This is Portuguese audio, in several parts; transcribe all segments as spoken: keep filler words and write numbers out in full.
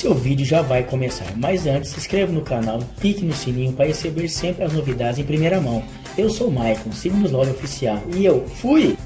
seu vídeo já vai começar, mas antes se inscreva no canal, clique no sininho para receber sempre as novidades em primeira mão. Eu sou o Maicon, siga-nos lá no oficial e eu fui!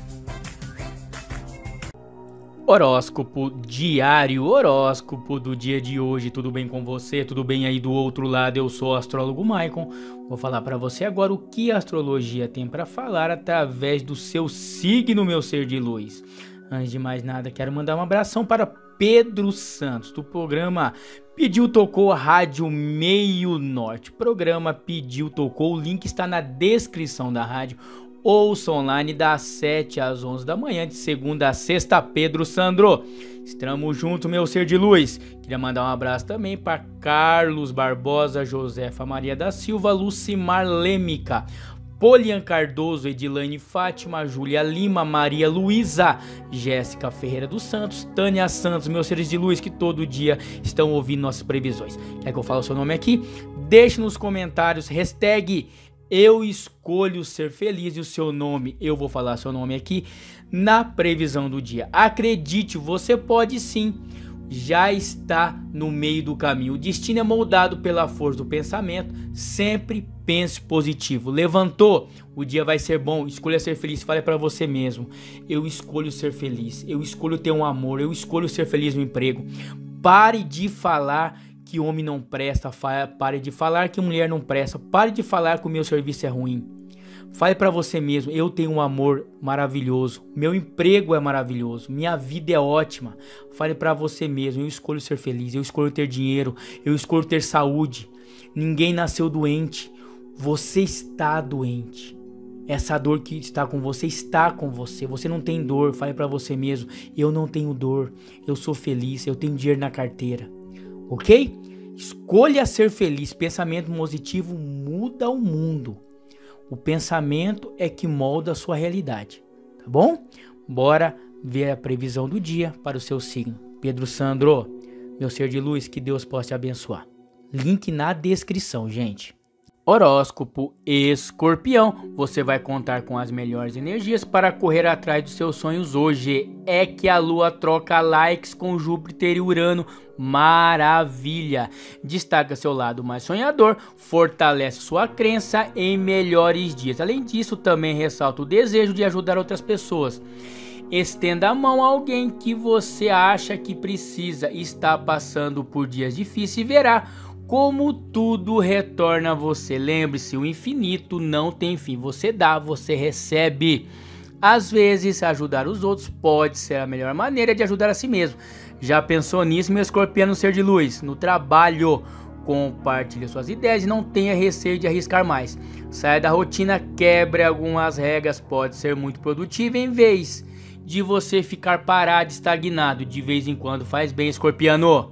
Horóscopo diário, horóscopo do dia de hoje, tudo bem com você? Tudo bem aí do outro lado? Eu sou o astrólogo Maicon, vou falar para você agora o que a astrologia tem para falar através do seu signo, meu ser de luz. Antes de mais nada, quero mandar um abração para Pedro Santos, do programa Pediu Tocou, a Rádio Meio Norte. Programa Pediu Tocou, o link está na descrição da rádio. Ouça online das sete às onze da manhã, de segunda a sexta. Pedro Sandro, estamos juntos, meu ser de luz. Queria mandar um abraço também para Carlos Barbosa, Josefa Maria da Silva, Lucimar Lêmica, Polian Cardoso, Edilane Fátima, Júlia Lima, Maria Luísa, Jéssica Ferreira dos Santos, Tânia Santos, meus seres de luz que todo dia estão ouvindo nossas previsões. Quer que eu fale o seu nome aqui? Deixe nos comentários, hashtag Eu escolho ser feliz e o seu nome, eu vou falar seu nome aqui na previsão do dia. Acredite, você pode sim, já está no meio do caminho. O destino é moldado pela força do pensamento, sempre pense positivo. Levantou, o dia vai ser bom, escolha ser feliz, fale para você mesmo. Eu escolho ser feliz, eu escolho ter um amor, eu escolho ser feliz no emprego. Pare de falar que homem não presta, pare de falar que mulher não presta, pare de falar que o meu serviço é ruim. Fale para você mesmo, eu tenho um amor maravilhoso, meu emprego é maravilhoso, minha vida é ótima. Fale para você mesmo, eu escolho ser feliz, eu escolho ter dinheiro, eu escolho ter saúde. Ninguém nasceu doente, você está doente. Essa dor que está com você está com você, você não tem dor. Fale para você mesmo, eu não tenho dor, eu sou feliz, eu tenho dinheiro na carteira. Ok? Escolha ser feliz. Pensamento positivo muda o mundo. O pensamento é que molda a sua realidade. Tá bom? Bora ver a previsão do dia para o seu signo. Pedro Sandro, meu ser de luz, que Deus possa te abençoar. Link na descrição, gente. Horóscopo Escorpião, você vai contar com as melhores energias para correr atrás dos seus sonhos hoje. É que a lua troca likes com Júpiter e Urano, maravilha! Destaca seu lado mais sonhador, fortalece sua crença em melhores dias. Além disso, também ressalta o desejo de ajudar outras pessoas. Estenda a mão a alguém que você acha que precisa, está passando por dias difíceis e verá como tudo retorna a você. Lembre-se, o infinito não tem fim. Você dá, você recebe. Às vezes, ajudar os outros pode ser a melhor maneira de ajudar a si mesmo. Já pensou nisso, meu escorpiano ser de luz? No trabalho, compartilhe suas ideias e não tenha receio de arriscar mais. Saia da rotina, quebre algumas regras, pode ser muito produtivo em vez de você ficar parado, estagnado. De vez em quando faz bem, escorpiano.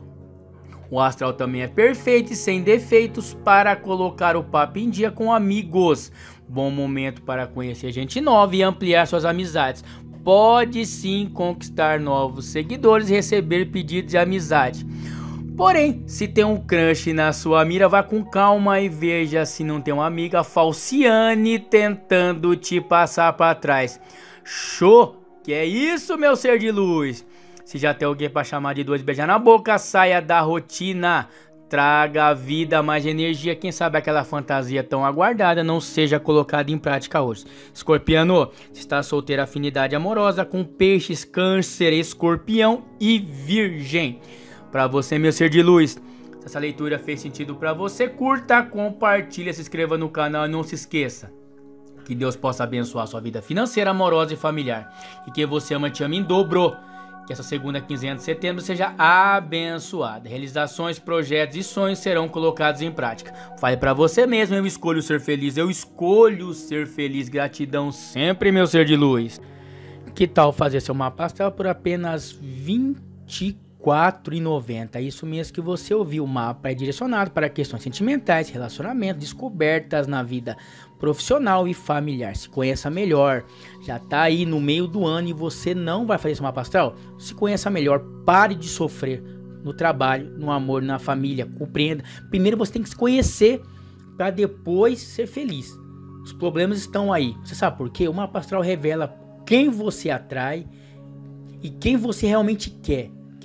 O astral também é perfeito e sem defeitos para colocar o papo em dia com amigos. Bom momento para conhecer gente nova e ampliar suas amizades. Pode sim conquistar novos seguidores e receber pedidos de amizade. Porém, se tem um crush na sua mira, vá com calma e veja se não tem uma amiga falciane tentando te passar para trás. Show! Que é isso, meu ser de luz? Se já tem alguém para chamar de dois, beijar na boca, saia da rotina, traga a vida, mais energia. Quem sabe aquela fantasia tão aguardada não seja colocada em prática hoje. Escorpiano, se está solteiro, afinidade amorosa com peixes, câncer, escorpião e virgem. Para você, meu ser de luz, se essa leitura fez sentido para você, curta, compartilha, se inscreva no canal e não se esqueça. Que Deus possa abençoar sua vida financeira, amorosa e familiar. E quem você ama, te ama em dobro. Que essa segunda quinzena de setembro seja abençoada. Realizações, projetos e sonhos serão colocados em prática. Fale para você mesmo, eu escolho ser feliz, eu escolho ser feliz. Gratidão sempre, meu ser de luz. Que tal fazer seu mapa astral por apenas vinte e quatro reais e noventa centavos? Isso mesmo que você ouviu. O mapa é direcionado para questões sentimentais, relacionamentos, descobertas na vida profissional e familiar. Se conheça melhor. Já tá aí no meio do ano e você não vai fazer esse mapa astral? Se conheça melhor. Pare de sofrer no trabalho, no amor, na família. Compreenda. Primeiro você tem que se conhecer para depois ser feliz. Os problemas estão aí. Você sabe por quê? O mapa astral revela quem você atrai e quem você realmente quer.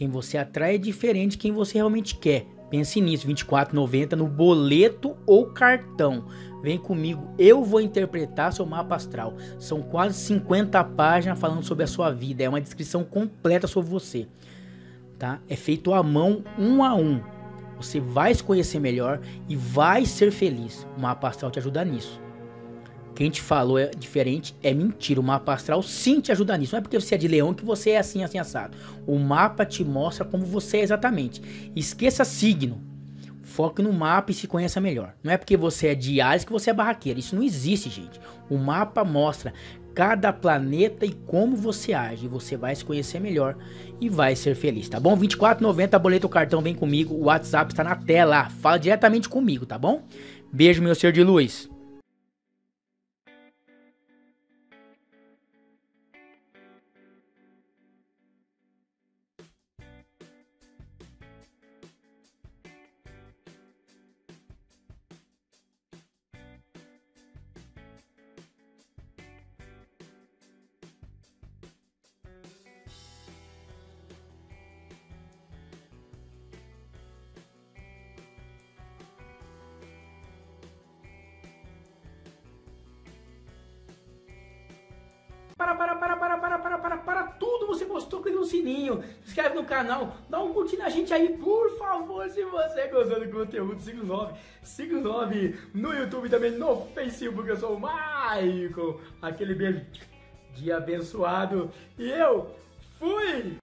Quem você atrai é diferente de quem você realmente quer. Pense nisso, vinte e quatro reais e noventa centavos no boleto ou cartão. Vem comigo, eu vou interpretar seu mapa astral. São quase cinquenta páginas falando sobre a sua vida. É uma descrição completa sobre você. Tá? É feito à mão, um a um. Você vai se conhecer melhor e vai ser feliz. O mapa astral te ajuda nisso. Quem te falou é diferente é mentira. O mapa astral sim te ajuda nisso. Não é porque você é de leão que você é assim, assim, assado. O mapa te mostra como você é exatamente. Esqueça signo. Foque no mapa e se conheça melhor. Não é porque você é de Áries que você é barraqueiro. Isso não existe, gente. O mapa mostra cada planeta e como você age. Você vai se conhecer melhor e vai ser feliz, tá bom? vinte e quatro reais e noventa centavos, boleto ou cartão, vem comigo. O WhatsApp está na tela. Fala diretamente comigo, tá bom? Beijo, meu ser de luz. Para, para, para, para, para, para, para, para tudo. Você gostou, clica no sininho, se inscreve no canal, dá um curtir na gente aí, por favor, se você gostou do conteúdo, siga o nove, siga o nove no YouTube também, no Facebook, eu sou o Maicon. Aquele beijo de abençoado e eu fui!